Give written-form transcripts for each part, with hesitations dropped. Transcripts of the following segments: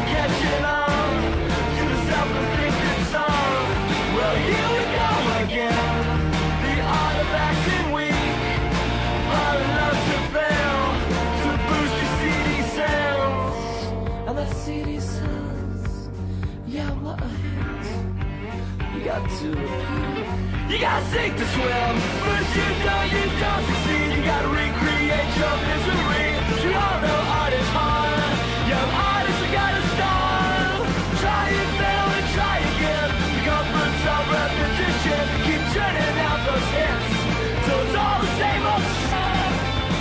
catching on to the self-inflicted song. Well, here we go again. The art of acting weak, far enough to fail, to boost your CD sales. And that CD sounds, yeah, what a hit. You got to repeat. You gotta sink to swim, but you don't succeed. You gotta recreate your misery. You all know art is hard. Young artists have gotta start. Try and fail and try again. The comforts of repetition keep churning out those hits, so it's all the same old stuff.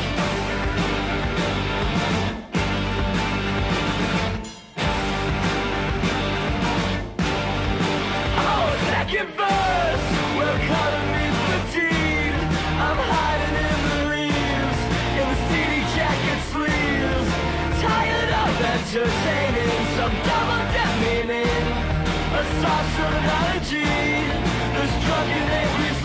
Oh, second verse. Well, calling me fatigue. I'm hiding in the leaves, in the CD jacket sleeves. Tired of entertaining some double dead meaning, a source of analogy. This drunken angry